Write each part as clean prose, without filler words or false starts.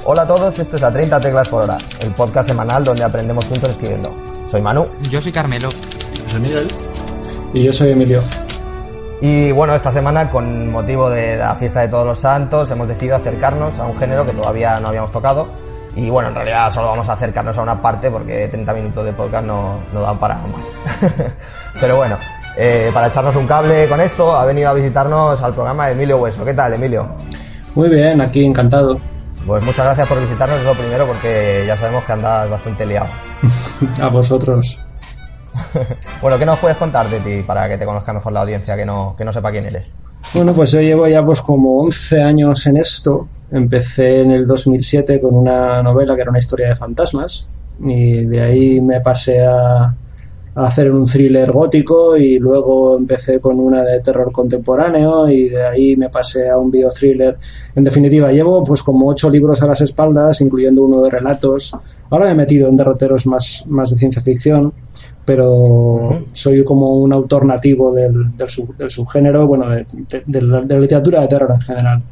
Hola a todos, esto es A 30 Teclas por Hora, el podcast semanal donde aprendemos juntos escribiendo. Soy Manu. Yo soy Carmelo. Yo soy Miguel. Y yo soy Emilio. Y bueno, esta semana, con motivo de la fiesta de Todos los Santos, hemos decidido acercarnos a un género que todavía no habíamos tocado. Y bueno, en realidad solo vamos a acercarnos a una parte porque 30 minutos de podcast no dan para más. Pero bueno, para echarnos un cable con esto, ha venido a visitarnos al programa Emilio Hueso. ¿Qué tal, Emilio? Muy bien, aquí encantado. Pues muchas gracias por visitarnos, es lo primero, porque ya sabemos que andas bastante liado. A vosotros. Bueno, ¿qué nos puedes contar de ti para que te conozca mejor la audiencia que no sepa quién eres? Bueno, pues yo llevo ya pues como 11 años en esto. Empecé en el 2007 con una novela que era una historia de fantasmas y de ahí me pasé a hacer un thriller gótico y luego empecé con una de terror contemporáneo y de ahí me pasé a un biothriller. En definitiva, llevo pues como 8 libros a las espaldas, incluyendo uno de relatos. Ahora me he metido en derroteros más de ciencia ficción, pero soy como un autor nativo del subgénero, bueno, de la literatura de terror en general.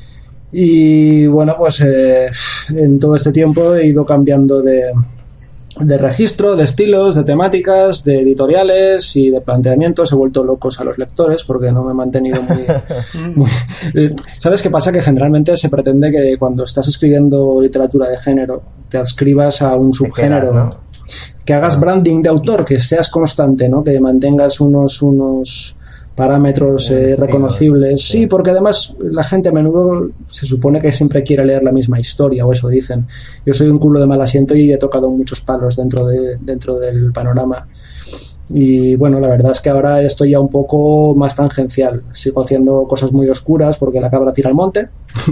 Y bueno, pues en todo este tiempo he ido cambiando de registro, de estilos, de temáticas, de editoriales y de planteamientos. He vuelto locos a los lectores porque no me he mantenido muy ¿Sabes qué pasa? Que generalmente se pretende que cuando estás escribiendo literatura de género te adscribas a un subgénero, ¿no? Que hagas branding de autor, que seas constante, ¿no? Que mantengas unos parámetros reconocibles. Sí, porque además la gente a menudo se supone que siempre quiere leer la misma historia, o eso dicen. Yo soy un culo de mal asiento y he tocado muchos palos dentro del panorama. Y bueno, la verdad es que ahora estoy ya un poco más tangencial. Sigo haciendo cosas muy oscuras porque la cabra tira al monte,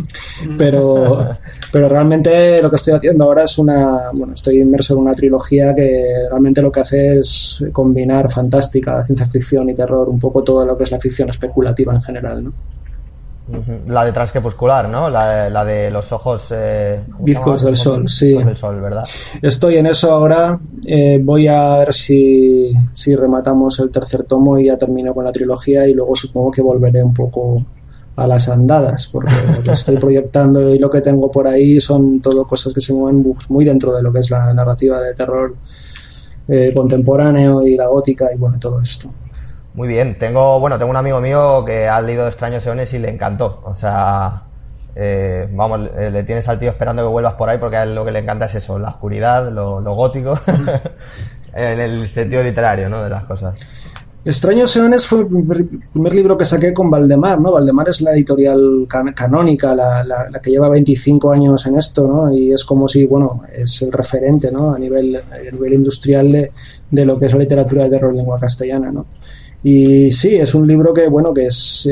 pero realmente lo que estoy haciendo ahora es estoy inmerso en una trilogía que realmente lo que hace es combinar fantástica, ciencia ficción y terror, un poco todo lo que es la ficción especulativa en general, ¿no? La de Transcrepuscular, ¿no? La de los ojos... Bizcos del sol, sí. Del sol, ¿verdad? Estoy en eso ahora. Voy a ver si rematamos el tercer tomo y ya termino con la trilogía, y luego supongo que volveré un poco a las andadas, porque lo que estoy proyectando y lo que tengo por ahí son todo cosas que se mueven muy dentro de lo que es la narrativa de terror contemporáneo y la gótica y bueno, todo esto. Muy bien, tengo un amigo mío que ha leído Extraños Eones y le encantó, o sea, le tienes al tío esperando que vuelvas por ahí porque a él lo que le encanta es eso, la oscuridad, lo gótico, en el sentido literario, ¿no?, de las cosas. Extraños Eones fue el primer libro que saqué con Valdemar, ¿no? Valdemar es la editorial canónica, la que lleva 25 años en esto, ¿no? Y es como si, es el referente, ¿no?, a nivel industrial de lo que es la literatura de terror en lengua castellana, ¿no? Y sí, es un libro que es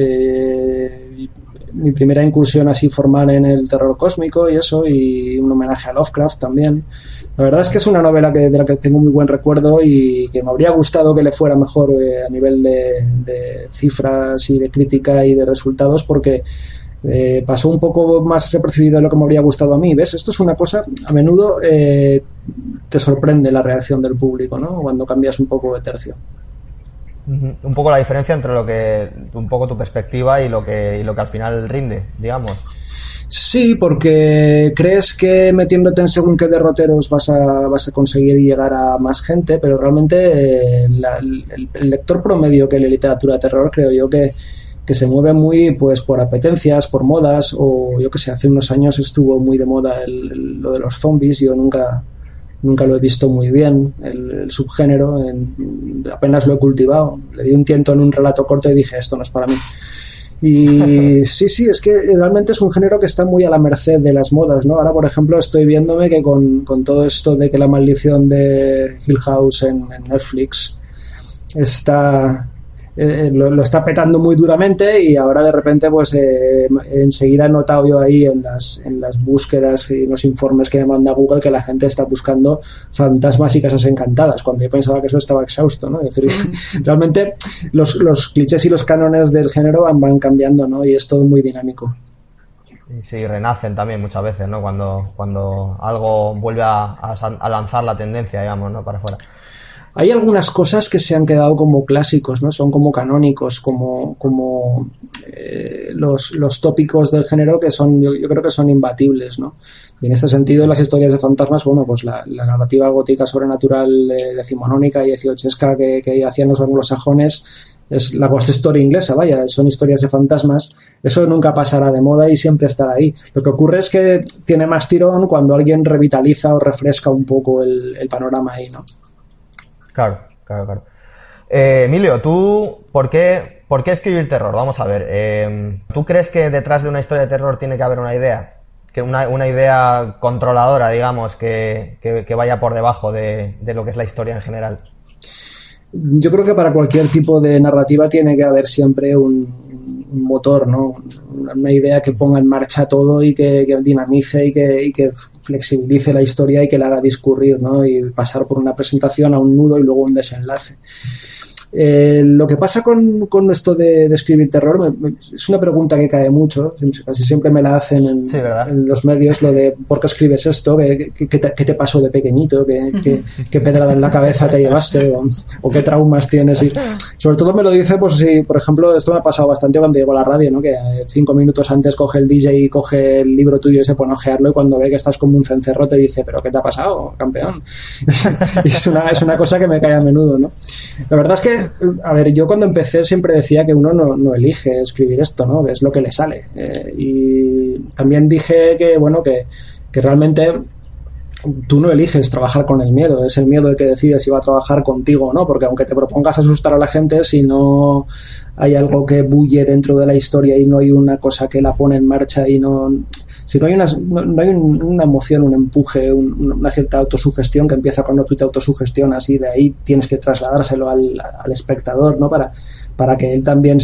mi primera incursión así formal en el terror cósmico y eso, y un homenaje a Lovecraft también. La verdad es que es una novela de la que tengo muy buen recuerdo y que me habría gustado que le fuera mejor a nivel de cifras y de crítica y de resultados, porque pasó un poco más desapercibido de lo que me habría gustado a mí. ¿Ves? Esto es una cosa, a menudo te sorprende la reacción del público, ¿no?, cuando cambias un poco de tercio. Un poco la diferencia entre un poco tu perspectiva y lo que al final rinde, digamos. Sí, porque crees que metiéndote en según qué derroteros vas a conseguir llegar a más gente, pero realmente el lector promedio que lee literatura de terror, creo yo que se mueve muy pues por apetencias, por modas, o yo que sé, hace unos años estuvo muy de moda lo de los zombies. Yo nunca lo he visto muy bien, el subgénero, apenas lo he cultivado. Le di un tiento en un relato corto y dije, esto no es para mí. Y sí, es que realmente es un género que está muy a la merced de las modas, ¿no? Ahora, por ejemplo, estoy viéndome que con todo esto de que La maldición de Hill House en Netflix lo está petando muy duramente, y ahora de repente pues enseguida he notado yo ahí en las búsquedas y los informes que me manda Google que la gente está buscando fantasmas y casas encantadas, cuando yo pensaba que eso estaba exhausto, ¿no? Es decir, realmente los clichés y los cánones del género van cambiando, ¿no? Y es todo muy dinámico. Y sí, renacen también muchas veces, ¿no? Cuando algo vuelve a lanzar la tendencia, digamos, ¿no?, para afuera. Hay algunas cosas que se han quedado como clásicos, ¿no? Son como canónicos, como los tópicos del género que son, yo creo que son imbatibles, ¿no? Y en este sentido, las historias de fantasmas, bueno, pues la narrativa gótica sobrenatural decimonónica y dieciochesca que hacían los anglosajones es la ghost story inglesa, vaya, son historias de fantasmas. Eso nunca pasará de moda y siempre estará ahí. Lo que ocurre es que tiene más tirón cuando alguien revitaliza o refresca un poco el panorama ahí, ¿no? Claro. Emilio, ¿tú por qué escribir terror? Vamos a ver. ¿Tú crees que detrás de una historia de terror tiene que haber una idea? Que una idea controladora, digamos, que vaya por debajo de lo que es la historia en general. Yo creo que para cualquier tipo de narrativa tiene que haber siempre un motor, ¿no? Una idea que ponga en marcha todo y que dinamice y que flexibilice la historia y que la haga discurrir, ¿no? Y pasar por una presentación a un nudo y luego un desenlace. Lo que pasa con esto de escribir terror es una pregunta que cae mucho, casi siempre me la hacen en los medios, lo de ¿por qué escribes esto? ¿Qué te pasó de pequeñito? ¿Qué pedrada en la cabeza te llevaste? ¿O qué traumas tienes? Y sobre todo me lo dice, pues si, por ejemplo, esto me ha pasado bastante cuando llego a la radio, ¿no? Que 5 minutos antes coge el DJ y coge el libro tuyo y se pone a ojearlo, y cuando ve que estás como un cencerro te dice, ¿pero qué te ha pasado, campeón? Y es una cosa que me cae a menudo, ¿no? La verdad es que, a ver, yo cuando empecé siempre decía que uno no elige escribir esto, ¿no? Que es lo que le sale. Y también dije que, bueno, que realmente tú no eliges trabajar con el miedo, es el miedo el que decide si va a trabajar contigo o no, porque aunque te propongas asustar a la gente, si no hay algo que bulle dentro de la historia y no hay una cosa que la pone en marcha y si no hay una emoción, un empuje, una cierta autosugestión que empieza cuando tú te autosugestionas, y de ahí tienes que trasladárselo al espectador, ¿no? Para que él también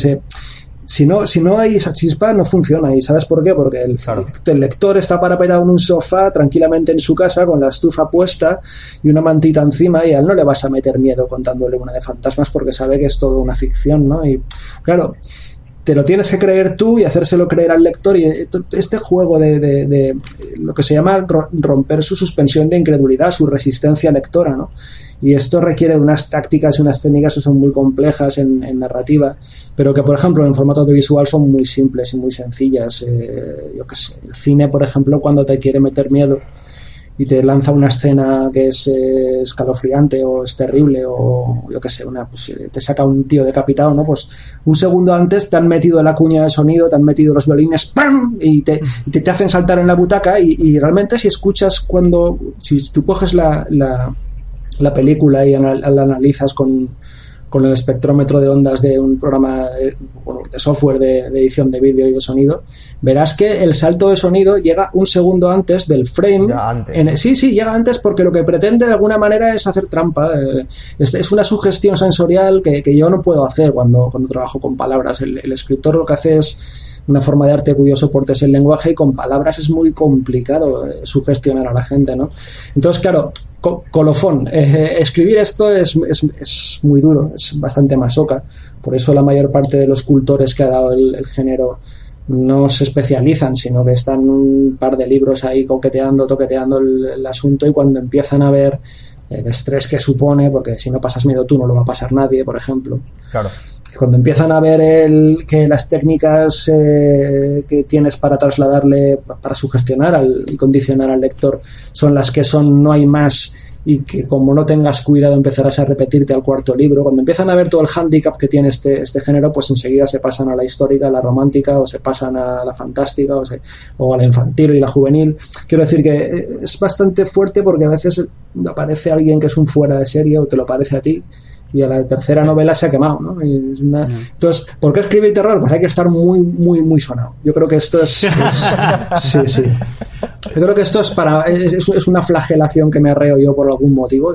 si no hay esa chispa, no funciona. ¿Y sabes por qué? Porque el lector está parapetado en un sofá tranquilamente en su casa con la estufa puesta y una mantita encima, y a él no le vas a meter miedo contándole una de fantasmas porque sabe que es todo una ficción, ¿no? Y claro, te lo tienes que creer tú y hacérselo creer al lector, y este juego de lo que se llama romper su suspensión de incredulidad, su resistencia lectora, ¿no? Y esto requiere de unas tácticas y unas técnicas que son muy complejas en narrativa, pero que, por ejemplo, en formato audiovisual son muy simples y muy sencillas. Yo qué sé, el cine, por ejemplo, cuando te quiere meter miedo y te lanza una escena que es escalofriante o es terrible, o yo qué sé, pues, te saca un tío decapitado, ¿no? Pues un segundo antes te han metido la cuña de sonido, te han metido los violines, ¡pam! Y te hacen saltar en la butaca, y realmente si escuchas si tú coges la película y la analizas con el espectrómetro de ondas de un programa de software de edición de vídeo y de sonido, verás que el salto de sonido llega un segundo antes del frame. Ya antes. Sí, llega antes, porque lo que pretende de alguna manera es hacer trampa. Es una sugestión sensorial que yo no puedo hacer cuando trabajo con palabras. El escritor lo que hace es una forma de arte cuyo soporte es el lenguaje, y con palabras es muy complicado sugestionar a la gente, ¿no? Entonces, claro, colofón, escribir esto es muy duro, es bastante masoca. Por eso la mayor parte de los cultores que ha dado el género no se especializan, sino que están un par de libros ahí toqueteando el asunto, y cuando empiezan a ver el estrés que supone, porque si no pasas miedo tú, no lo va a pasar nadie, por ejemplo. Claro. Cuando empiezan a ver que las técnicas que tienes para trasladarle, para sugestionar y condicionar al lector, son las que son, no hay más, y que como no tengas cuidado empezarás a repetirte al cuarto libro. Cuando empiezan a ver todo el hándicap que tiene este género, pues enseguida se pasan a la histórica, a la romántica, o se pasan a la fantástica, o a la infantil y la juvenil. Quiero decir que es bastante fuerte, porque a veces aparece alguien que es un fuera de serie, o te lo parece a ti, y a la tercera novela se ha quemado, ¿no? Entonces, ¿por qué escribir terror? Pues hay que estar muy, muy, muy sonado. Yo creo que esto es sí. Yo creo que esto es una flagelación que me arreo yo por algún motivo.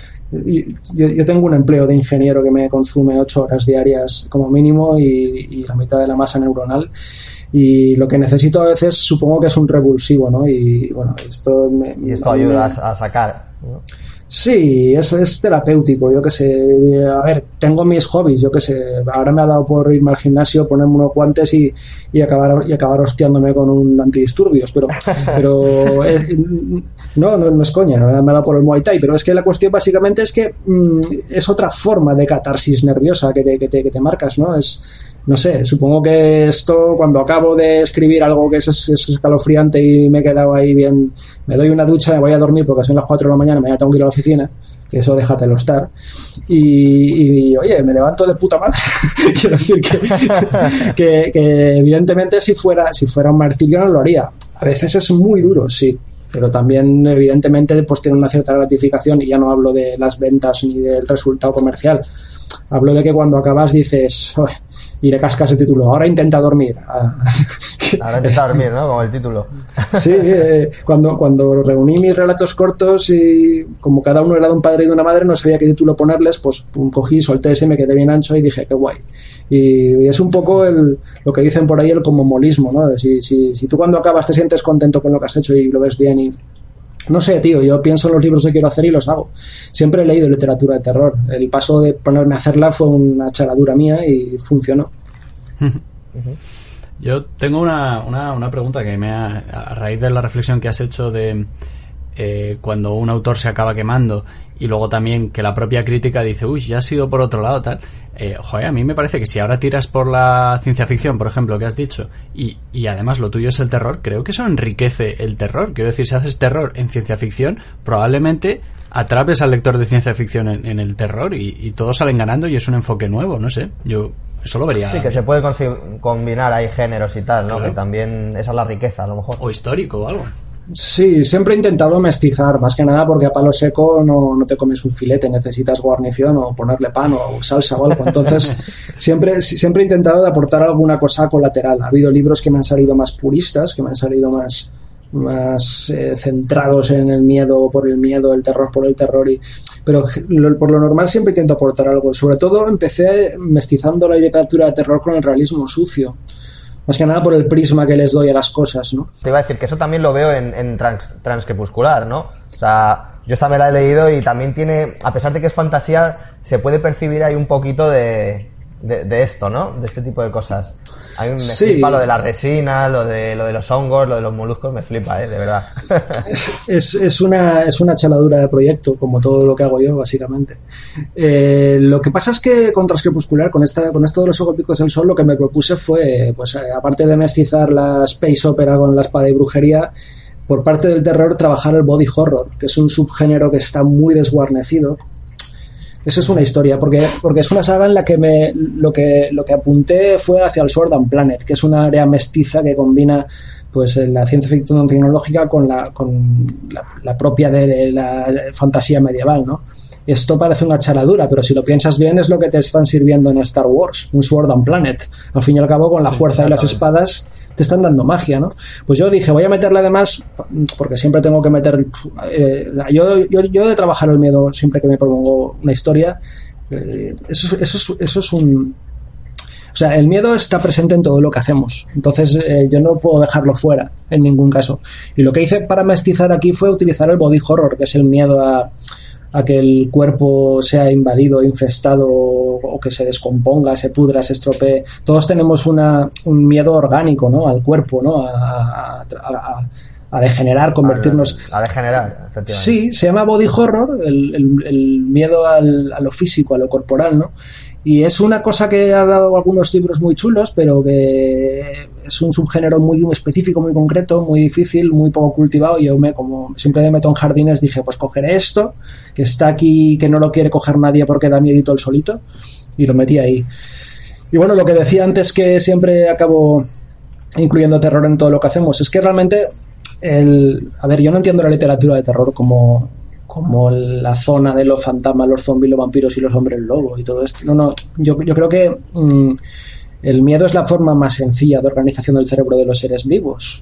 Yo tengo un empleo de ingeniero que me consume 8 horas diarias como mínimo, y la mitad de la masa neuronal, y lo que necesito a veces supongo que es un revulsivo, ¿no? Y bueno, esto ayuda a sacar, ¿no? Sí, eso es terapéutico, yo qué sé. A ver, tengo mis hobbies, yo qué sé. Ahora me ha dado por irme al gimnasio, ponerme unos guantes y acabar hostiándome con un antidisturbios, pero no es coña, me ha dado por el Muay Thai, pero es que la cuestión básicamente es que es otra forma de catarsis nerviosa que te marcas, ¿no? No sé, supongo que esto, cuando acabo de escribir algo que es escalofriante y me he quedado ahí bien, me doy una ducha, me voy a dormir porque son las 4 de la mañana, mañana tengo que ir a la oficina, que eso déjatelo estar, y oye, me levanto de puta madre. Quiero decir que evidentemente si fuera un martirio no lo haría. A veces es muy duro, sí, pero también evidentemente pues tiene una cierta gratificación, y ya no hablo de las ventas ni del resultado comercial. Hablo de que cuando acabas dices, y le cascas el título, ahora intenta dormir. Ahora intenta dormir, ¿no? Como el título. Sí, cuando reuní mis relatos cortos y como cada uno era de un padre y de una madre, no sabía qué título ponerles, pues cogí, solté ese, me quedé bien ancho y dije, qué guay. Y es un poco lo que dicen por ahí, el comomolismo, ¿no? Si tú cuando acabas te sientes contento con lo que has hecho y lo ves bien y... No sé, tío, yo pienso en los libros que quiero hacer y los hago. Siempre he leído literatura de terror. El paso de ponerme a hacerla fue una charadura mía y funcionó. Yo tengo una pregunta que a raíz de la reflexión que has hecho de cuando un autor se acaba quemando, y luego también que la propia crítica dice, uy, ya has sido por otro lado, tal. Joder, a mí me parece que si ahora tiras por la ciencia ficción, por ejemplo, que has dicho, y además lo tuyo es el terror, creo que eso enriquece el terror. Quiero decir, si haces terror en ciencia ficción, probablemente atrapes al lector de ciencia ficción en el terror y todos salen ganando y es un enfoque nuevo, no sé. Yo eso lo vería. Sí, que se puede combinar ahí géneros y tal, ¿no? Claro. Que también esa es la riqueza, a lo mejor. O histórico o algo. Sí, siempre he intentado mestizar, más que nada porque a palo seco no te comes un filete, necesitas guarnición o ponerle pan o salsa o algo. Entonces, siempre he intentado de aportar alguna cosa colateral. Ha habido libros que me han salido más puristas, que me han salido más centrados en el miedo por el miedo, el terror por el terror, pero por lo normal siempre intento aportar algo. Sobre todo empecé mestizando la literatura de terror con el realismo sucio. Más que nada por el prisma que les doy a las cosas, ¿no? Te iba a decir que eso también lo veo en Transcrepuscular, ¿no? O sea, yo esta me la he leído y también tiene, a pesar de que es fantasía, se puede percibir ahí un poquito de esto, ¿no? De este tipo de cosas. A mí me flipa lo de la resina, lo de los hongos, lo de los moluscos, me flipa, de verdad. Es una chaladura de proyecto, como todo lo que hago yo, básicamente. Lo que pasa es que con Transcrepuscular, con esto de los ojos picos del sol, lo que me propuse fue, pues aparte de mestizar la space opera con la espada y brujería, por parte del terror, trabajar el body horror, que es un subgénero que está muy desguarnecido. Eso es una historia, porque es una saga en la que lo que apunté fue hacia el Sword and Planet, que es una área mestiza que combina pues la ciencia ficción tecnológica con la propia de la fantasía medieval, ¿no? Esto parece una charadura, pero si lo piensas bien es lo que te están sirviendo en Star Wars, un Sword and Planet. Al fin y al cabo, con la fuerza de las espadas te están dando magia, ¿no? Pues yo dije, voy a meterle además, porque siempre tengo que meter... yo de trabajar el miedo siempre que me propongo una historia, eso es un... O sea, el miedo está presente en todo lo que hacemos. Entonces, yo no puedo dejarlo fuera, en ningún caso. Y lo que hice para mestizar aquí fue utilizar el body horror, que es el miedo a que el cuerpo sea invadido, infestado o que se descomponga, se pudra, se estropee. Todos tenemos un miedo orgánico, ¿no? Al cuerpo, ¿no? A degenerar, convertirnos... A degenerar, efectivamente. Sí, se llama body horror, el miedo a lo físico, a lo corporal, ¿no? Y es una cosa que ha dado algunos libros muy chulos, pero que es un subgénero muy específico, muy concreto, muy difícil, muy poco cultivado. Y yo, como siempre me meto en jardines, dije, pues cogeré esto, que está aquí, que no lo quiere coger nadie porque da miedito el solito, y lo metí ahí. Y bueno, lo que decía antes, que siempre acabo incluyendo terror en todo lo que hacemos, es que realmente, a ver, yo no entiendo la literatura de terror como la zona de los fantasmas, los zombies, los vampiros y los hombres lobo y todo esto. No, yo creo que El miedo es la forma más sencilla de organización del cerebro de los seres vivos.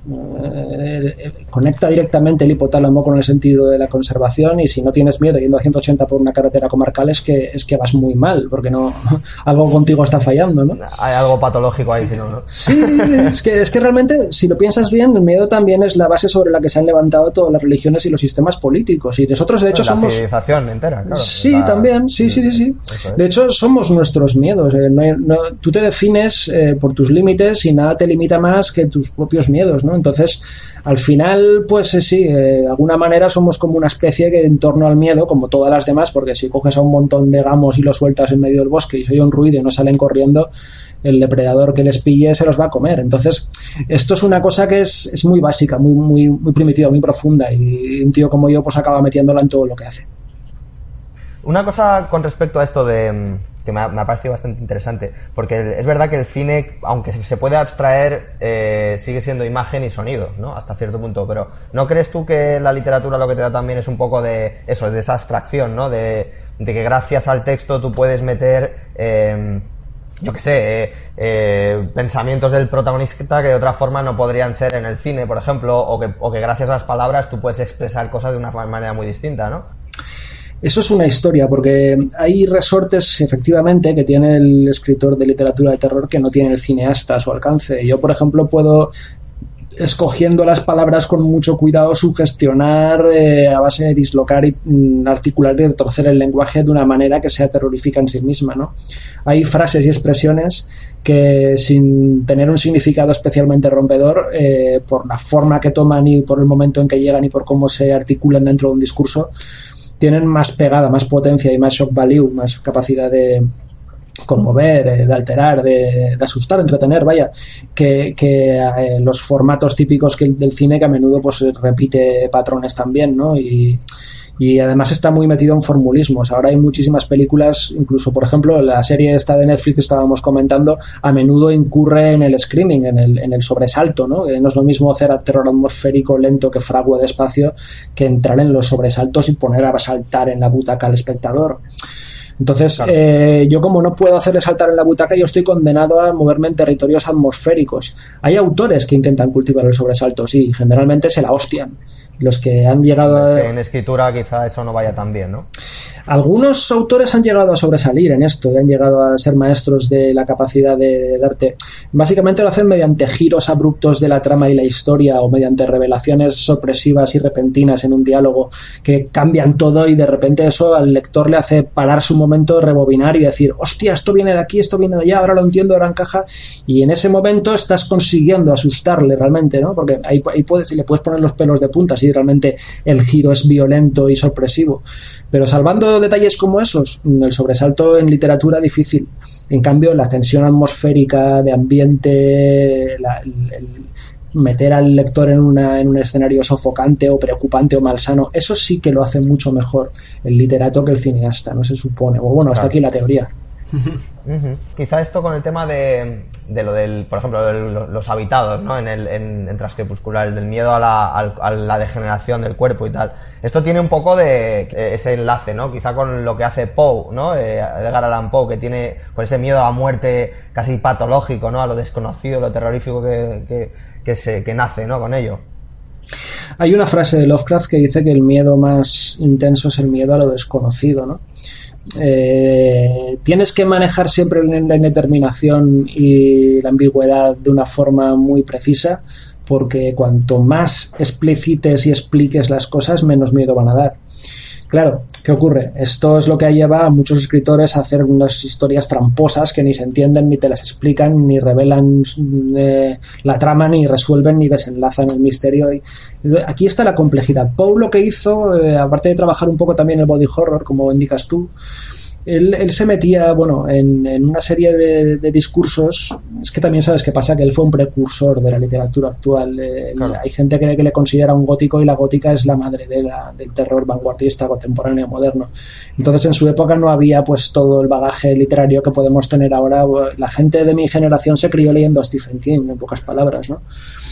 Conecta directamente el hipotálamo con el sentido de la conservación, y si no tienes miedo yendo a 180 por una carretera comarcal es que vas muy mal, porque no algo contigo está fallando, ¿no? Hay algo patológico ahí, si no, ¿no? Sí, es que realmente, si lo piensas bien, el miedo también es la base sobre la que se han levantado todas las religiones y los sistemas políticos. Y nosotros, de hecho, la somos... civilización entera, claro. Sí, también, sí. De hecho, somos nuestros miedos. Tú te defines por tus límites y nada te limita más que tus propios miedos, ¿no? Entonces, al final, pues sí, de alguna manera somos como una especie que en torno al miedo, como todas las demás, porque si coges a un montón de gamos y los sueltas en medio del bosque y se oye un ruido y no salen corriendo, el depredador que les pille se los va a comer. Entonces, esto es una cosa que es muy básica, muy primitiva, muy profunda, y un tío como yo pues acaba metiéndola en todo lo que hace. Una cosa con respecto a esto de que me ha parecido bastante interesante, porque es verdad que el cine, aunque se puede abstraer, sigue siendo imagen y sonido, ¿no? Hasta cierto punto, pero ¿no crees tú que la literatura lo que te da también es un poco de eso, de esa abstracción, ¿no? De que gracias al texto tú puedes meter, yo qué sé, pensamientos del protagonista que de otra forma no podrían ser en el cine, por ejemplo, o que gracias a las palabras tú puedes expresar cosas de una manera muy distinta, ¿no? Eso es una historia, porque hay resortes, efectivamente, que tiene el escritor de literatura de terror que no tiene el cineasta a su alcance. Yo, por ejemplo, puedo, escogiendo las palabras con mucho cuidado, sugestionar a base de dislocar y articular y retorcer el lenguaje de una manera que sea terrorífica en sí misma, ¿no? Hay frases y expresiones que, sin tener un significado especialmente rompedor, por la forma que toman y por el momento en que llegan y por cómo se articulan dentro de un discurso, tienen más pegada, más potencia y más shock value, más capacidad de conmover, de alterar, de asustar, entretener, vaya, que los formatos típicos del cine, que a menudo pues repite patrones también, ¿no? Y además está muy metido en formulismos. Ahora hay muchísimas películas, incluso por ejemplo la serie esta de Netflix que estábamos comentando, a menudo incurre en el screaming, en el sobresalto, ¿no? No es lo mismo hacer terror atmosférico lento que fragua despacio que entrar en los sobresaltos y poner a saltar en la butaca al espectador. Entonces, claro. Yo como no puedo hacerle saltar en la butaca, yo estoy condenado a moverme en territorios atmosféricos. Hay autores que intentan cultivar el sobresalto, sí, generalmente se la hostian. Los que han llegado en escritura quizá eso no vaya tan bien, ¿no? Algunos autores han llegado a sobresalir en esto, han llegado a ser maestros de la capacidad de darte. Básicamente lo hacen mediante giros abruptos de la trama y la historia, o mediante revelaciones sorpresivas y repentinas en un diálogo que cambian todo, y de repente eso al lector le hace pararse un momento, rebobinar y decir, hostia, esto viene de aquí, esto viene de allá, ahora lo entiendo, ahora encaja, y en ese momento estás consiguiendo asustarle realmente, ¿no? Porque ahí le puedes poner los pelos de punta si realmente el giro es violento y sorpresivo. Pero salvando detalles como esos, el sobresalto en literatura difícil. En cambio, la tensión atmosférica de ambiente, el meter al lector en un escenario sofocante o preocupante o malsano, eso sí que lo hace mucho mejor el literato que el cineasta, no se supone. O bueno, hasta aquí la teoría. Quizá esto con el tema de lo del, por ejemplo, de los habitados, ¿no? En Transcrepuscular, el del miedo a la degeneración del cuerpo y tal. Esto tiene un poco de ese enlace, ¿no? Quizá con lo que hace Poe, ¿no? Edgar Allan Poe, que tiene con ese miedo a la muerte casi patológico, ¿no? A lo desconocido, lo terrorífico que nace, ¿no? Con ello. Hay una frase de Lovecraft que dice que el miedo más intenso es el miedo a lo desconocido, ¿no? Tienes que manejar siempre la indeterminación y la ambigüedad de una forma muy precisa, porque cuanto más explicites y expliques las cosas, menos miedo van a dar. Claro, ¿qué ocurre? Esto es lo que lleva a muchos escritores a hacer unas historias tramposas que ni se entienden, ni te las explican, ni revelan la trama, ni resuelven, ni desenlazan el misterio. Y aquí está la complejidad. Poe lo que hizo, aparte de trabajar un poco también el body horror, como indicas tú, él se metía, bueno, en una serie de discursos. Es que también sabes qué pasa, que él fue un precursor de la literatura actual. Claro. Hay gente que le considera un gótico, y la gótica es la madre del terror vanguardista contemporáneo moderno. Entonces en su época no había pues todo el bagaje literario que podemos tener ahora. La gente de mi generación se crió leyendo a Stephen King, en pocas palabras, ¿no?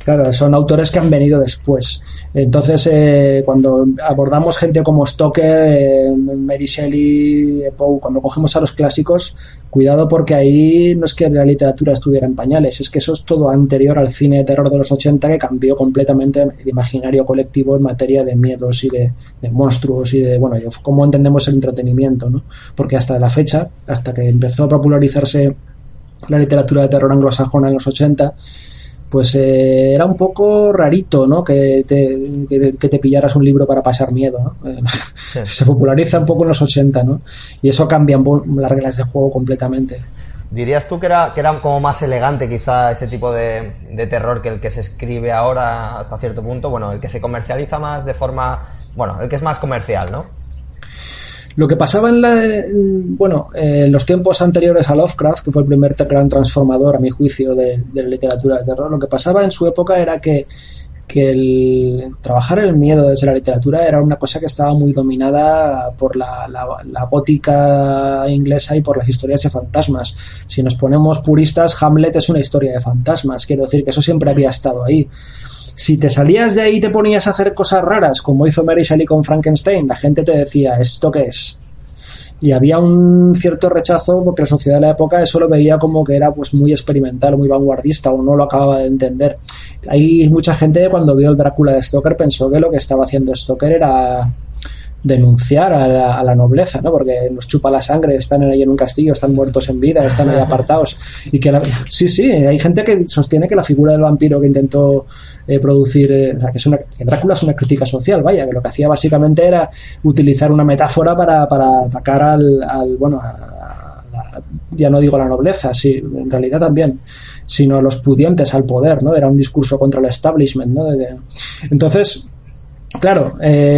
Claro, son autores que han venido después. Entonces, cuando abordamos gente como Stoker, Mary Shelley, Poe, cuando cogemos a los clásicos, cuidado, porque ahí no es que la literatura estuviera en pañales, es que eso es todo anterior al cine de terror de los 80, que cambió completamente el imaginario colectivo en materia de miedos y de monstruos y de, bueno, cómo entendemos el entretenimiento, ¿no? Porque hasta la fecha, hasta que empezó a popularizarse la literatura de terror anglosajona en los 80, pues era un poco rarito, ¿no? Que te pillaras un libro para pasar miedo, ¿no? Sí. Se populariza un poco en los 80, ¿no? Y eso cambia las reglas de juego completamente. ¿Dirías tú que era como más elegante quizá ese tipo de terror que el que se escribe ahora hasta cierto punto? Bueno, el que se comercializa más de forma... Bueno, el que es más comercial, ¿no? Lo que pasaba en los tiempos anteriores a Lovecraft, que fue el primer gran transformador, a mi juicio, de la literatura de terror, lo que pasaba en su época era que el trabajar el miedo desde la literatura era una cosa que estaba muy dominada por la gótica inglesa y por las historias de fantasmas. Si nos ponemos puristas, Hamlet es una historia de fantasmas, quiero decir que eso siempre había estado ahí. Si te salías de ahí y te ponías a hacer cosas raras, como hizo Mary Shelley con Frankenstein, la gente te decía, ¿esto qué es? Y había un cierto rechazo porque la sociedad de la época eso lo veía como que era pues muy experimental, muy vanguardista, o no lo acababa de entender. Hay mucha gente, cuando vio el Drácula de Stoker, pensó que lo que estaba haciendo Stoker era denunciar a la nobleza, ¿no? Porque nos chupa la sangre, están ahí en un castillo, están muertos en vida, están ahí apartados. Y que sí, hay gente que sostiene que la figura del vampiro que intentó producir, o sea, que Drácula es una crítica social, vaya, que lo que hacía básicamente era utilizar una metáfora para atacar ya no digo a la nobleza, sí, en realidad también, sino a los pudientes, al poder, ¿no? Era un discurso contra el establishment, ¿no? Entonces, claro,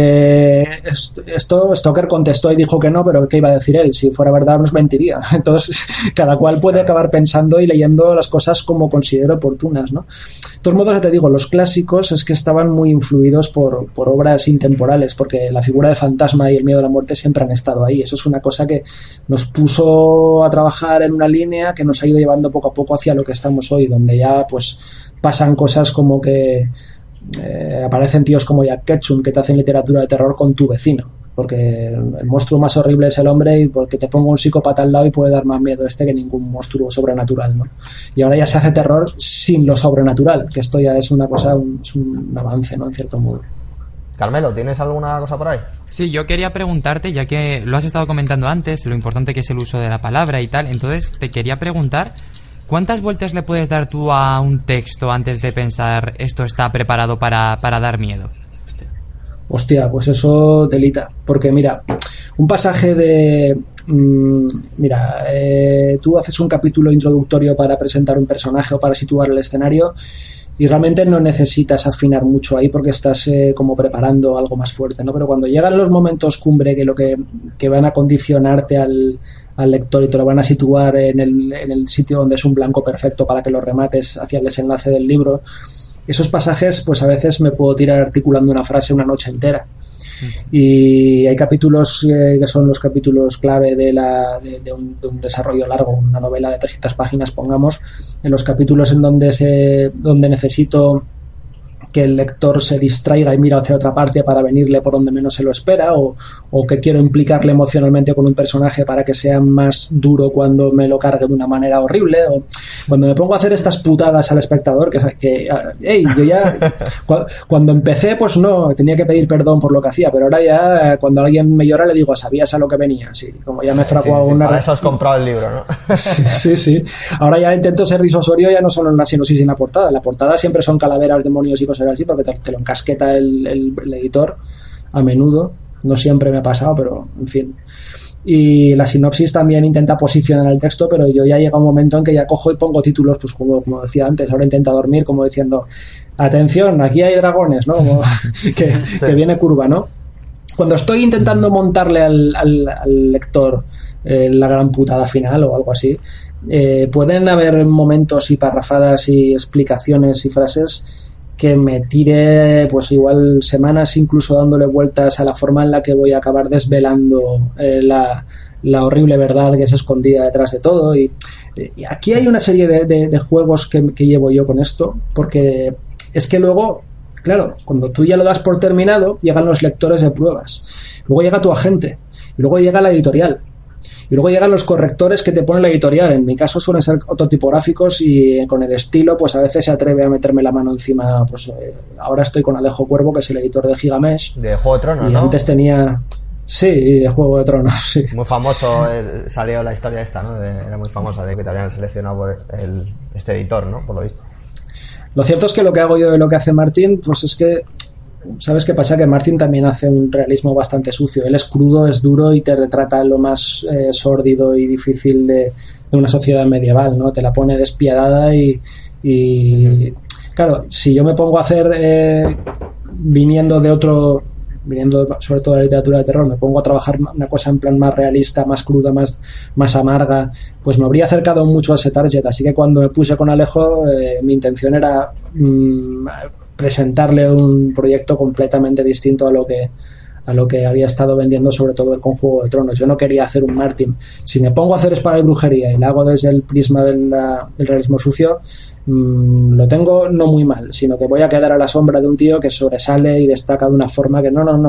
esto Stoker contestó y dijo que no, pero ¿qué iba a decir él? Si fuera verdad nos mentiría. Entonces, cada cual puede acabar pensando y leyendo las cosas como considere oportunas, ¿no? De todos modos, te digo, los clásicos es que estaban muy influidos por obras intemporales, porque la figura del fantasma y el miedo a la muerte siempre han estado ahí. Eso es una cosa que nos puso a trabajar en una línea que nos ha ido llevando poco a poco hacia lo que estamos hoy, donde ya pues pasan cosas como que aparecen tíos como Jack Ketchum que te hacen literatura de terror con tu vecino, porque el monstruo más horrible es el hombre y porque te pongo un psicópata al lado y puede dar más miedo que ningún monstruo sobrenatural, ¿no? Y ahora ya se hace terror sin lo sobrenatural, que esto ya es una cosa, es un avance, ¿no? En cierto modo. Carmelo, ¿tienes alguna cosa por ahí? Sí, yo quería preguntarte, ya que lo has estado comentando antes, lo importante que es el uso de la palabra y tal, entonces te quería preguntar, ¿cuántas vueltas le puedes dar tú a un texto antes de pensar esto está preparado para dar miedo? Hostia, pues eso telita. Porque mira, un pasaje de... tú haces un capítulo introductorio para presentar un personaje o para situar el escenario y realmente no necesitas afinar mucho ahí porque estás como preparando algo más fuerte, ¿no? Pero cuando llegan los momentos cumbre que van a condicionarte al lector y te lo van a situar en el sitio donde es un blanco perfecto para que lo remates hacia el desenlace del libro, esos pasajes pues a veces me puedo tirar articulando una frase una noche entera. Y hay capítulos que son los capítulos clave de un desarrollo largo, una novela de 300 páginas, pongamos, en los capítulos en donde necesito que el lector se distraiga y mira hacia otra parte para venirle por donde menos se lo espera, o que quiero implicarle emocionalmente con un personaje para que sea más duro cuando me lo cargue de una manera horrible, o cuando me pongo a hacer estas putadas al espectador yo ya cuando empecé pues no, tenía que pedir perdón por lo que hacía, pero ahora ya cuando alguien me llora le digo, ¿sabías a lo que venía? Sí, como ya me fraguado una... Para eso has comprado el libro, ¿no? Sí. Ahora ya intento ser disuasorio ya no solo en la sinopsis y en la portada. En la portada siempre son calaveras, demonios y cosas así, porque te lo encasqueta el editor a menudo, no siempre me ha pasado, pero en fin. Y la sinopsis también intenta posicionar el texto, pero yo ya llega un momento en que ya cojo y pongo títulos, pues como decía antes, ahora intenta dormir como diciendo, atención, aquí hay dragones, ¿no? Como que viene curva, ¿no? Cuando estoy intentando montarle al lector la gran putada final o algo así, pueden haber momentos y parrafadas y explicaciones y frases que me tire pues igual semanas incluso dándole vueltas a la forma en la que voy a acabar desvelando la horrible verdad que se escondía detrás de todo, y aquí hay una serie de juegos que llevo yo con esto, porque es que luego, claro, cuando tú ya lo das por terminado, llegan los lectores de pruebas, luego llega tu agente, y luego llega la editorial, y luego llegan los correctores que te ponen la editorial. En mi caso suelen ser ortotipográficos y con el estilo pues a veces se atreve a meterme la mano encima. Pues ahora estoy con Alejo Cuervo, que es el editor de Gigamesh. De Juego de Tronos, y ¿no? Antes tenía... Sí, de Juego de Tronos, sí. Muy famoso, salió la historia esta, ¿no? Era muy famosa, de que te habían seleccionado por este editor, ¿no? Por lo visto. Lo cierto es que lo que hago yo y lo que hace Martín, pues es que... ¿Sabes qué pasa? Que Martín también hace un realismo bastante sucio. Él es crudo, es duro y te retrata lo más sórdido y difícil de una sociedad medieval, ¿no? Te la pone despiadada y claro, si yo me pongo a hacer viniendo sobre todo de la literatura de terror, me pongo a trabajar una cosa en plan más realista, más cruda, más amarga, pues me habría acercado mucho a ese target. Así que cuando me puse con Alejo, mi intención era presentarle un proyecto completamente distinto a lo que había estado vendiendo, sobre todo con Juego de Tronos. Yo no quería hacer un Martin. Si me pongo a hacer espada y brujería y lo hago desde el prisma del realismo sucio, lo tengo no muy mal, sino que voy a quedar a la sombra de un tío que sobresale y destaca de una forma que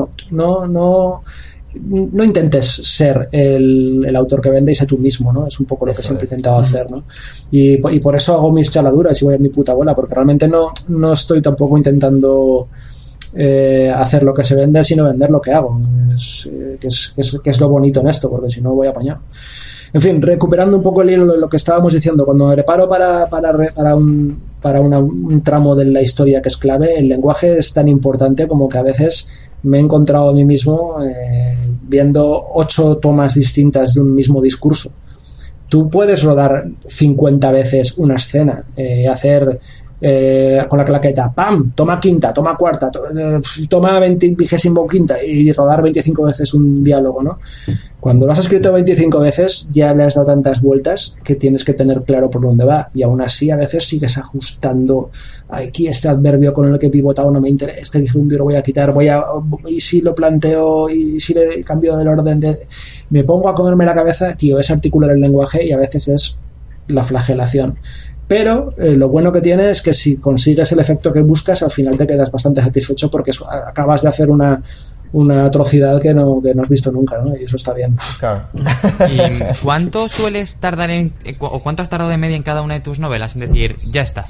no intentes ser el autor que vende y sé tú mismo, ¿no? Es un poco lo que siempre he intentado hacer, ¿no? Y por eso hago mis chaladuras y voy a mi puta bola, porque realmente no estoy tampoco intentando hacer lo que se vende, sino vender lo que hago, que es lo bonito en esto, porque si no voy apañado. En fin, recuperando un poco el hilo de lo que estábamos diciendo, cuando me preparo para un tramo de la historia que es clave, el lenguaje es tan importante como que a veces me he encontrado a mí mismo viendo 8 tomas distintas de un mismo discurso. Tú puedes rodar 50 veces una escena, hacer con la claqueta, ¡pam!, toma quinta, toma cuarta, toma 25ª y rodar 25 veces un diálogo, ¿no? Cuando lo has escrito 25 veces ya le has dado tantas vueltas que tienes que tener claro por dónde va, y aún así a veces sigues ajustando. Aquí este adverbio con el que he pivotado no me interesa, este segundo lo voy a quitar, y si lo planteo y si le cambio del orden me pongo a comerme la cabeza, tío. Es articular el lenguaje y a veces es la flagelación. Pero lo bueno que tiene es que si consigues el efecto que buscas, al final te quedas bastante satisfecho porque acabas de hacer una atrocidad que no has visto nunca, ¿no? Y eso está bien. Claro. ¿Y cuánto sueles tardar o cuánto has tardado de media en cada una de tus novelas? Es decir, ya está.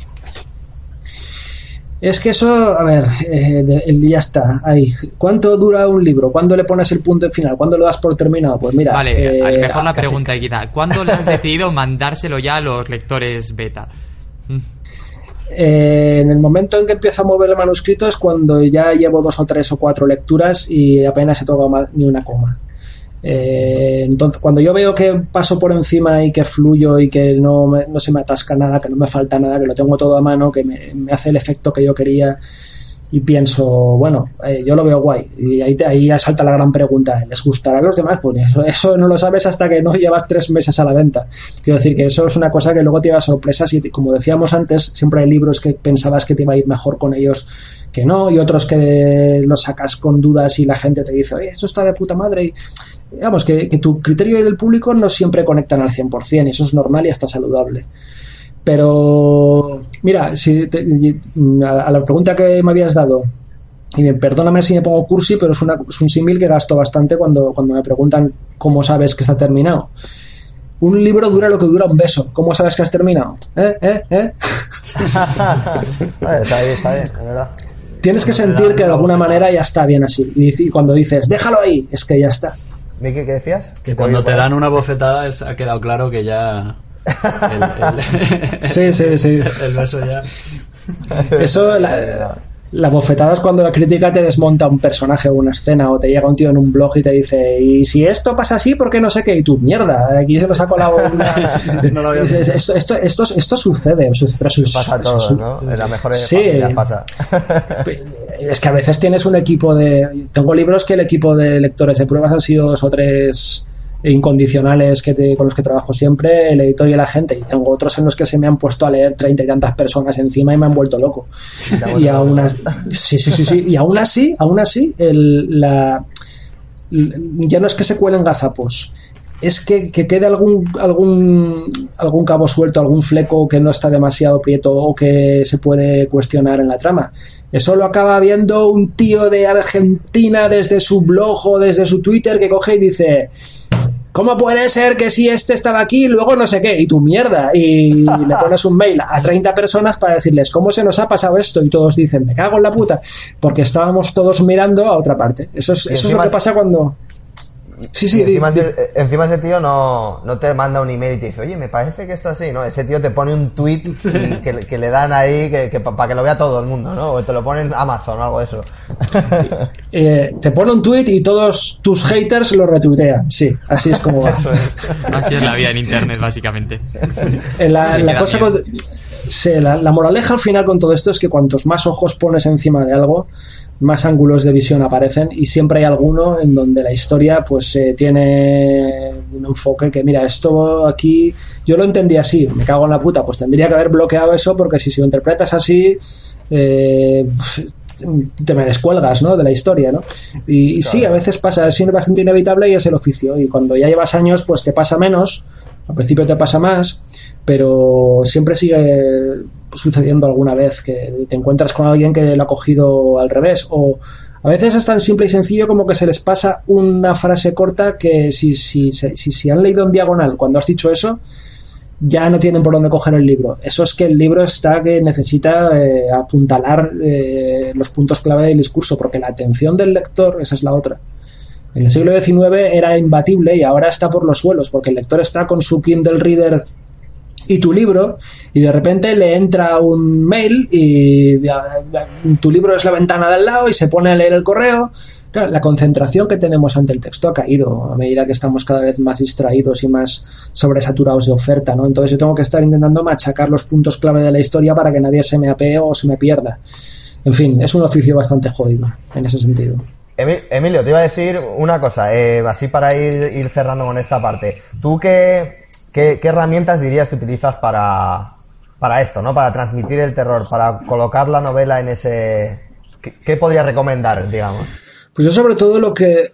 Es que eso, a ver, ya está, ahí. ¿Cuánto dura un libro? ¿Cuándo le pones el punto final? ¿Cuándo lo das por terminado? Pues mira... Vale, mejor la pregunta, quizá. ¿Cuándo le has decidido mandárselo ya a los lectores beta? En el momento en que empiezo a mover el manuscrito es cuando ya llevo 2 o 3 o 4 lecturas y apenas he tocado ni una coma. Entonces, cuando yo veo que paso por encima y que fluyo y que no se me atasca nada, que no me falta nada, que lo tengo todo a mano, que me hace el efecto que yo quería, y pienso, bueno, yo lo veo guay, y ahí ya salta la gran pregunta: ¿les gustará a los demás? Pues eso no lo sabes hasta que no llevas 3 meses a la venta. Quiero decir que eso es una cosa que luego te lleva sorpresas, y como decíamos antes, siempre hay libros que pensabas que te iba a ir mejor con ellos que no, y otros que los sacas con dudas y la gente te dice, oye, esto está de puta madre, y digamos que tu criterio y del público no siempre conectan al 100%, y eso es normal y hasta saludable. Pero mira, a la pregunta que me habías dado, y perdóname si me pongo cursi, pero es un símil que gasto bastante cuando me preguntan cómo sabes que está terminado. Un libro dura lo que dura un beso. ¿Cómo sabes que has terminado? Está bien, la verdad. Tienes que sentir que de alguna manera ya está bien así. Y cuando dices, déjalo ahí, es que ya está. ¿Miki, qué decías? Que cuando te dan una bofetada ha quedado claro que ya... Sí. El beso ya... Eso... La bofetada es cuando la crítica te desmonta un personaje o una escena, o te llega un tío en un blog y te dice, y si esto pasa así, ¿por qué no sé qué? Y tú, mierda, aquí se nos ha colado no lo había esto sucede. Pasa todo, ¿no? En la mejor pasa. Es que a veces tienes un equipo de... Tengo libros que el equipo de lectores de pruebas han sido 2 o 3 incondicionales con los que trabajo siempre, el editor y la gente, y tengo otros en los que se me han puesto a leer 30 y tantas personas encima y me han vuelto loco. Y aún así, y aún así ya no es que se cuelen gazapos, es que quede algún cabo suelto, algún fleco que no está demasiado prieto o que se puede cuestionar en la trama. Eso lo acaba viendo un tío de Argentina desde su blog o desde su Twitter, que coge y dice: ¿cómo puede ser que si este estaba aquí luego no sé qué? Y tu mierda. Y le pones un mail a 30 personas para decirles: ¿cómo se nos ha pasado esto? Y todos dicen: me cago en la puta, porque estábamos todos mirando a otra parte. Eso es lo que pasa cuando... Sí, encima ese tío no te manda un email y te dice: oye, me parece que esto así, ¿no? Ese tío te pone un tweet que le dan ahí para que lo vea todo el mundo, ¿no? O te lo pone en Amazon o algo de eso. Te pone un tweet y todos tus haters lo retuitean. Sí, así es como va. Así es la vida en internet, básicamente. La moraleja al final con todo esto es que cuantos más ojos pones encima de algo, más ángulos de visión aparecen, y siempre hay alguno en donde la historia pues tiene un enfoque que, mira, esto aquí yo lo entendí así, me cago en la puta, pues tendría que haber bloqueado eso, porque si lo interpretas así te me descuelgas, ¿no?, de la historia, ¿no? Y claro. Sí, a veces pasa, es bastante inevitable y es el oficio, y cuando ya llevas años pues te pasa menos, al principio te pasa más, pero siempre sigue sucediendo alguna vez que te encuentras con alguien que lo ha cogido al revés, o a veces es tan simple y sencillo como que se les pasa una frase corta que si han leído en diagonal cuando has dicho eso, ya no tienen por dónde coger el libro. Eso es que el libro está que necesita apuntalar los puntos clave del discurso, porque la atención del lector, esa es la otra. En el siglo XIX era imbatible y ahora está por los suelos, porque el lector está con su Kindle Reader y tu libro, y de repente le entra un mail y tu libro es la ventana de al lado y se pone a leer el correo. Claro, la concentración que tenemos ante el texto ha caído a medida que estamos cada vez más distraídos y más sobresaturados de oferta, ¿no? Entonces yo tengo que estar intentando machacar los puntos clave de la historia para que nadie se me apee o se me pierda. En fin, es un oficio bastante jodido en ese sentido. Emilio, te iba a decir una cosa, así para ir cerrando con esta parte. ¿Tú qué herramientas dirías que utilizas para esto, ¿no? Para transmitir el terror, para colocar la novela en ese... ¿Qué podrías recomendar, digamos? Pues yo sobre todo lo que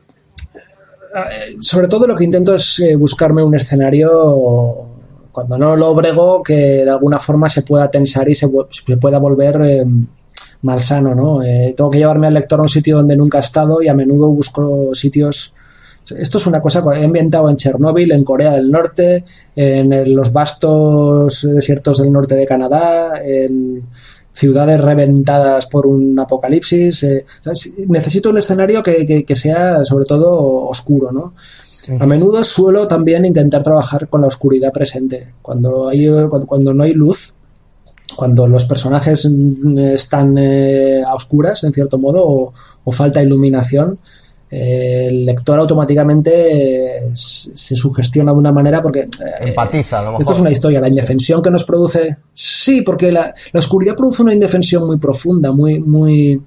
intento es buscarme un escenario, cuando no lo brego, que de alguna forma se pueda tensar y se pueda volver malsano, ¿no? Tengo que llevarme al lector a un sitio donde nunca he estado, y a menudo busco sitios... Esto es una cosa que he ambientado en Chernóbil, en Corea del Norte, en los vastos desiertos del norte de Canadá, en ciudades reventadas por un apocalipsis. Necesito un escenario que sea sobre todo oscuro, ¿no? A menudo suelo también intentar trabajar con la oscuridad presente. Cuando no hay luz, cuando los personajes están a oscuras, en cierto modo, o falta iluminación, el lector automáticamente se sugestiona de una manera, porque empatiza, a lo mejor. Esto es una historia, la indefensión que nos produce. Sí, porque la oscuridad produce una indefensión muy profunda, muy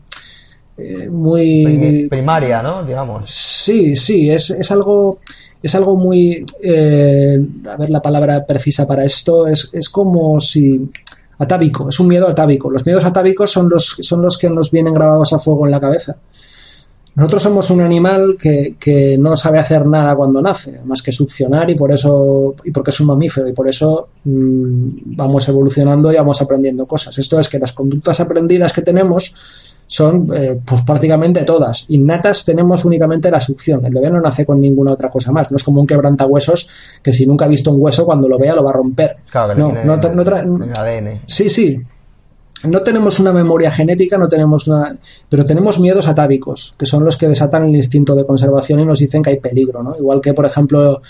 primaria, ¿no? Digamos. Sí, es algo muy a ver la palabra precisa para esto, es como si atávico, es un miedo atávico. Los miedos atávicos son los que nos vienen grabados a fuego en la cabeza. Nosotros somos un animal que no sabe hacer nada cuando nace, más que succionar, y porque es un mamífero, y por eso vamos evolucionando y vamos aprendiendo cosas. Esto es que las conductas aprendidas que tenemos son pues prácticamente todas. Innatas tenemos únicamente la succión. El bebé no nace con ninguna otra cosa más. No es como un quebrantahuesos que si nunca ha visto un hueso, cuando lo vea lo va a romper. Claro, no trae ADN. Sí. No tenemos una memoria genética, pero tenemos miedos atávicos, que son los que desatan el instinto de conservación y nos dicen que hay peligro, ¿no? Igual que, por ejemplo,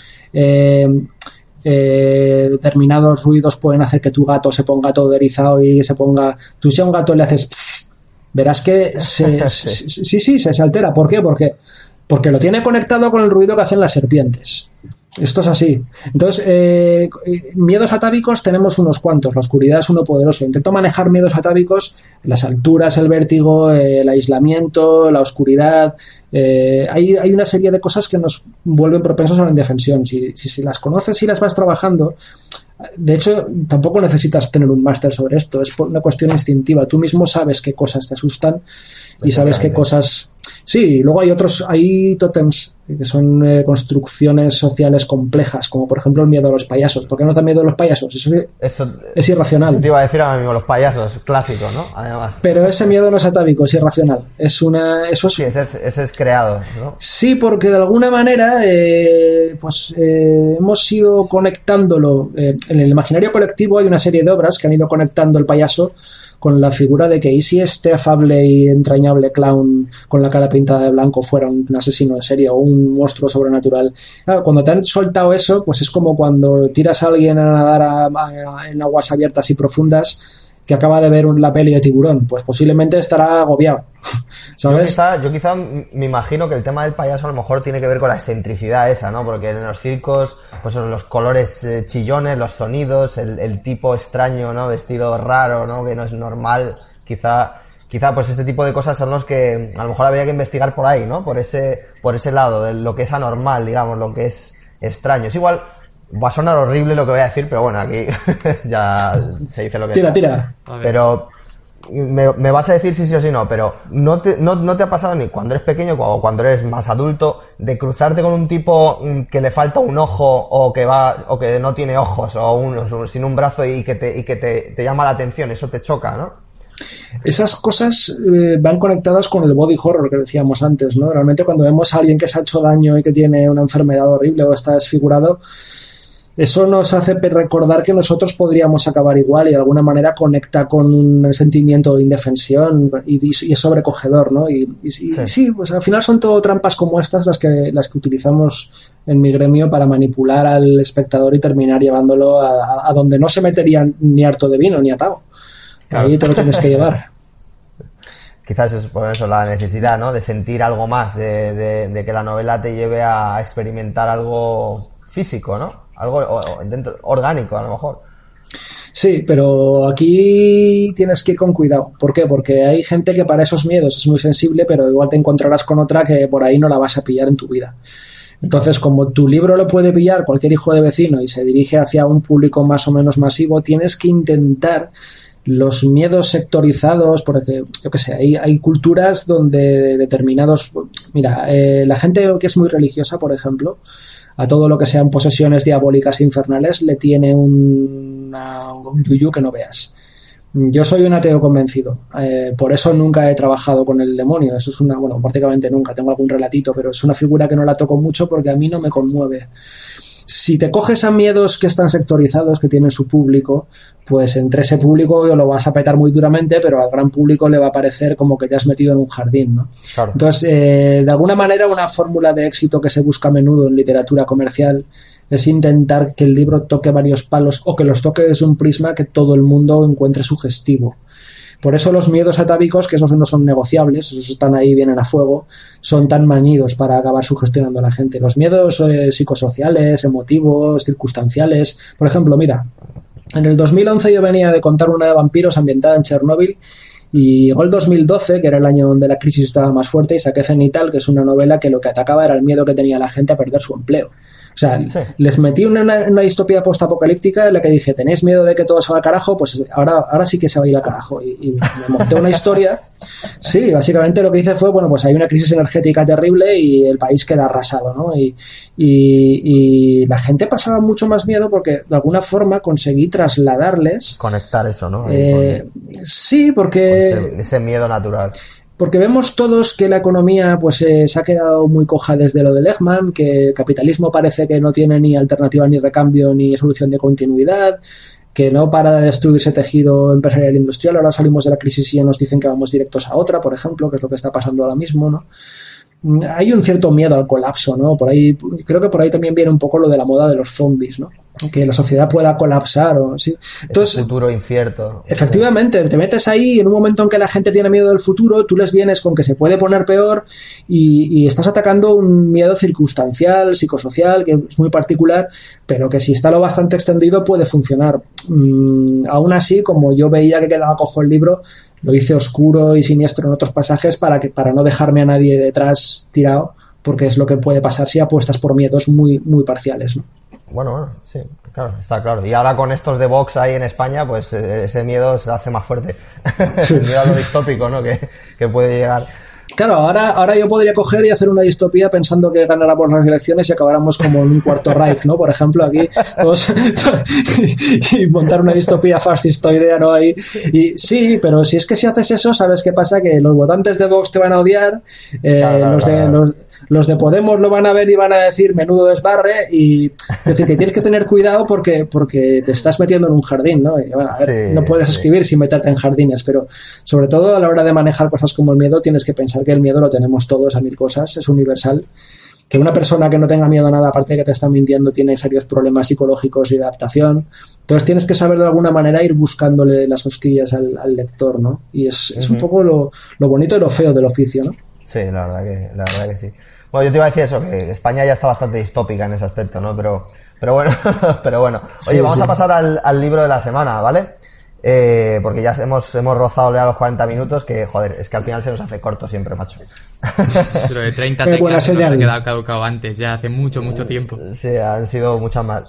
determinados ruidos pueden hacer que tu gato se ponga todo erizado y se ponga... Tú si a un gato le haces psst, verás que se altera. ¿Por qué? Porque lo tiene conectado con el ruido que hacen las serpientes. Esto es así. Entonces, miedos atávicos tenemos unos cuantos. La oscuridad es uno poderoso. Intento manejar miedos atávicos, las alturas, el vértigo, el aislamiento, la oscuridad. Hay una serie de cosas que nos vuelven propensos a la indefensión. Si las conoces y las vas trabajando, de hecho, tampoco necesitas tener un máster sobre esto. Es por una cuestión instintiva. Tú mismo sabes qué cosas te asustan y sabes qué cosas... Sí, luego hay tótems que son construcciones sociales complejas, como por ejemplo el miedo a los payasos. ¿Por qué nos da miedo a los payasos? Eso es irracional. Eso te iba a decir ahora mismo, los payasos, clásicos, ¿no? Además. Pero ese miedo no es atávico, es irracional. Sí, ese es creado, ¿no? Sí, porque de alguna manera hemos ido conectándolo. En el imaginario colectivo hay una serie de obras que han ido conectando el payaso con la figura de que ¿y si este afable y entrañable clown con la cara pintada de blanco fuera un asesino en serie o un monstruo sobrenatural? Claro, cuando te han soltado eso, pues es como cuando tiras a alguien a nadar en aguas abiertas y profundas que acaba de ver la peli de Tiburón, pues posiblemente estará agobiado, ¿sabes? Yo quizá me imagino que el tema del payaso a lo mejor tiene que ver con la excentricidad esa, ¿no? Porque en los circos, pues son los colores chillones, los sonidos, el tipo extraño, ¿no? Vestido raro, ¿no? Que no es normal. Quizá pues este tipo de cosas son los que a lo mejor habría que investigar por ahí, ¿no? Por ese lado, de lo que es anormal, digamos, lo que es extraño. Es igual. Va a sonar horrible lo que voy a decir, pero bueno, aquí ya se dice lo que... Tira. Pero me vas a decir si sí o si no, pero ¿no te ha pasado ni cuando eres pequeño o cuando eres más adulto de cruzarte con un tipo que le falta un ojo o que no tiene ojos o sin un brazo y que te llama la atención? Eso te choca, ¿no? Esas cosas van conectadas con el body horror que decíamos antes, ¿no? Realmente cuando vemos a alguien que se ha hecho daño y que tiene una enfermedad horrible o está desfigurado, eso nos hace recordar que nosotros podríamos acabar igual y de alguna manera conecta con un sentimiento de indefensión y es sobrecogedor, ¿no? Sí, pues al final son todo trampas como estas las que utilizamos en mi gremio para manipular al espectador y terminar llevándolo a donde no se metería ni harto de vino ni atado. Claro. Ahí te lo tienes que llevar. Quizás es por eso la necesidad, ¿no? De sentir algo más, de que la novela te lleve a experimentar algo físico, ¿no? Algo dentro, orgánico, a lo mejor. Sí, pero aquí tienes que ir con cuidado. ¿Por qué? Porque hay gente que para esos miedos es muy sensible, pero igual te encontrarás con otra que por ahí no la vas a pillar en tu vida. Entonces, como tu libro lo puede pillar cualquier hijo de vecino y se dirige hacia un público más o menos masivo, tienes que intentar los miedos sectorizados, porque yo qué sé, hay culturas donde determinados... Mira, la gente que es muy religiosa, por ejemplo, a todo lo que sean posesiones diabólicas infernales le tiene un yuyu que no veas. Yo soy un ateo convencido, por eso nunca he trabajado con el demonio. Eso es prácticamente nunca, tengo algún relatito, pero es una figura que no la toco mucho porque a mí no me conmueve. Si te coges a miedos que están sectorizados, que tienen su público, pues entre ese público lo vas a petar muy duramente, pero al gran público le va a parecer como que te has metido en un jardín, ¿no? Claro. Entonces, de alguna manera, una fórmula de éxito que se busca a menudo en literatura comercial es intentar que el libro toque varios palos o que los toque desde un prisma que todo el mundo encuentre sugestivo. Por eso los miedos atávicos, que esos no son negociables, esos están ahí, vienen a fuego, son tan mañidos para acabar sugestionando a la gente. Los miedos psicosociales, emotivos, circunstanciales. Por ejemplo, mira, en el 2011 yo venía de contar una de vampiros ambientada en Chernóbil y llegó el 2012, que era el año donde la crisis estaba más fuerte, y saqué Cenital, que es una novela que lo que atacaba era el miedo que tenía la gente a perder su empleo. O sea, sí. Les metí una distopía postapocalíptica en la que dije, ¿tenéis miedo de que todo se va al carajo? Pues ahora sí que se va a ir al carajo. Y me monté una historia. Sí, básicamente lo que hice fue, pues hay una crisis energética terrible y el país queda arrasado, ¿no? Y la gente pasaba mucho más miedo porque de alguna forma conseguí trasladarles... Conectar eso, ¿no? Sí, porque... Ese miedo natural. Porque vemos todos que la economía se ha quedado muy coja desde lo de Lehman, que el capitalismo parece que no tiene ni alternativa ni recambio ni solución de continuidad, que no para de destruirse tejido empresarial e industrial. Ahora salimos de la crisis y ya nos dicen que vamos directos a otra, por ejemplo, que es lo que está pasando ahora mismo, ¿no? Hay un cierto miedo al colapso, ¿no? Creo que por ahí también viene un poco lo de la moda de los zombies, ¿no? Que la sociedad pueda colapsar o sí. Entonces, el futuro incierto. Efectivamente, te metes ahí y en un momento en que la gente tiene miedo del futuro, tú les vienes con que se puede poner peor y estás atacando un miedo circunstancial, psicosocial, que es muy particular, pero que si está lo bastante extendido puede funcionar. Aún así, como yo veía que quedaba cojo el libro, lo hice oscuro y siniestro en otros pasajes para no dejarme a nadie detrás tirado, porque es lo que puede pasar si apuestas por miedos muy, muy parciales, ¿no? Bueno, sí, claro, está claro. Y ahora con estos de Vox ahí en España, pues ese miedo se hace más fuerte. Sí. El miedo a lo distópico, ¿no? Que puede llegar. Claro, ahora yo podría coger y hacer una distopía pensando que ganáramos las elecciones y acabáramos como en un cuarto Reich, ¿no? Por ejemplo, aquí todos y montar una distopía fascistoidea, ¿no? Ahí. Y sí, pero si es que si haces eso, ¿sabes qué pasa? Que los votantes de Vox te van a odiar, los de Podemos lo van a ver y van a decir menudo desbarre, y es decir, que tienes que tener cuidado porque te estás metiendo en un jardín, ¿no? Y, bueno, a ver, no puedes escribir sin meterte en jardines, pero sobre todo a la hora de manejar cosas como el miedo tienes que pensar que el miedo lo tenemos todos a mil cosas, es universal. Que una persona que no tenga miedo a nada, aparte de que te está mintiendo, tiene serios problemas psicológicos y de adaptación. Entonces tienes que saber de alguna manera ir buscándole las cosquillas al lector, ¿no? Y es un poco lo bonito y lo feo del oficio, ¿no? Sí, la verdad que sí. Bueno, yo te iba a decir eso, que España ya está bastante distópica en ese aspecto, ¿no? Pero bueno. Oye, vamos a pasar al libro de la semana, ¿vale? Porque ya hemos rozado ya los 40 minutos, que joder, es que al final se nos hace corto siempre, macho. Pero de 30 teclas se nos ha quedado caducado antes, ya hace mucho tiempo. Sí, han sido muchas más.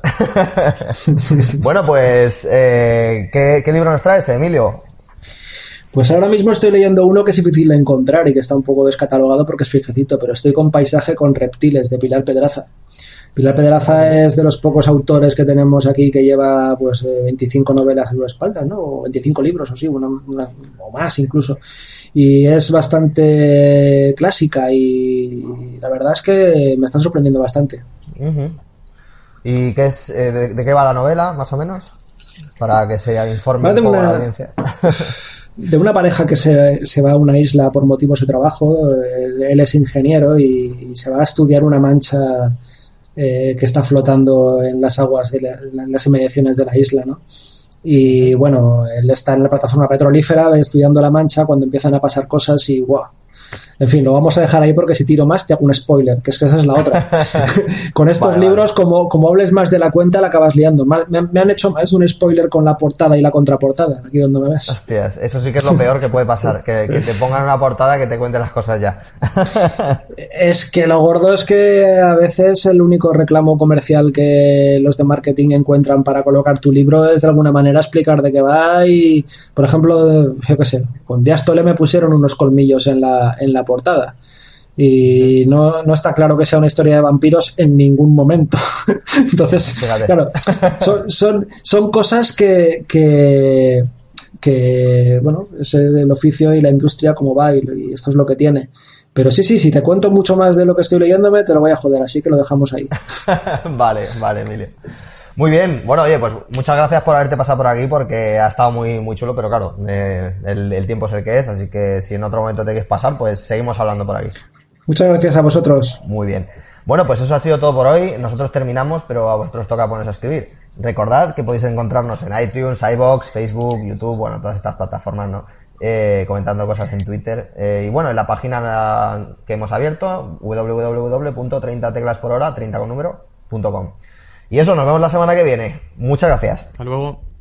Bueno, pues, ¿qué libro nos traes, Emilio? Pues ahora mismo estoy leyendo uno que es difícil de encontrar y que está un poco descatalogado porque es viejecito, pero estoy con Paisaje con reptiles, de Pilar Pedraza. Pilar Pedraza es de los pocos autores que tenemos aquí que lleva pues 25 novelas en su espalda, ¿no? O 25 libros o sí, o más incluso. Y es bastante clásica y la verdad es que me está sorprendiendo bastante. Uh-huh. ¿Y qué es, de qué va la novela, más o menos? Para que se informe un poco la audiencia. De una pareja que se va a una isla por motivos de trabajo. Él es ingeniero y se va a estudiar una mancha que está flotando en las aguas en las inmediaciones de la isla, ¿no? Y bueno, él está en la plataforma petrolífera estudiando la mancha cuando empiezan a pasar cosas y ¡guau! En fin, lo vamos a dejar ahí porque si tiro más te hago un spoiler, que es que esa es la otra. Con estos libros, como hables más de la cuenta, la acabas liando. Me han hecho más un spoiler con la portada y la contraportada, aquí donde me ves. Hostias, eso sí que es lo peor que puede pasar, que te pongan una portada que te cuente las cosas ya. Es que lo gordo es que a veces el único reclamo comercial que los de marketing encuentran para colocar tu libro es de alguna manera explicar de qué va y, por ejemplo, yo qué sé, con Diástole me pusieron unos colmillos en la portada y no está claro que sea una historia de vampiros en ningún momento. Entonces, fíjate. Claro, son cosas que bueno, es el oficio y la industria como va y esto es lo que tiene. Pero sí, si te cuento mucho más de lo que estoy leyéndome te lo voy a joder, así que lo dejamos ahí. Vale, Emilio. Muy bien, bueno, oye, pues muchas gracias por haberte pasado por aquí porque ha estado muy, muy chulo, pero claro, el tiempo es el que es, así que si en otro momento te quieres pasar, pues seguimos hablando por aquí. Muchas gracias a vosotros. Muy bien. Bueno, pues eso ha sido todo por hoy, nosotros terminamos, pero a vosotros toca ponerse a escribir. Recordad que podéis encontrarnos en iTunes, iVoox, Facebook, YouTube, bueno, todas estas plataformas, ¿no? Comentando cosas en Twitter y bueno, en la página que hemos abierto, www.30teclasporhora, 30 con número.com. Y eso, nos vemos la semana que viene. Muchas gracias. Hasta luego.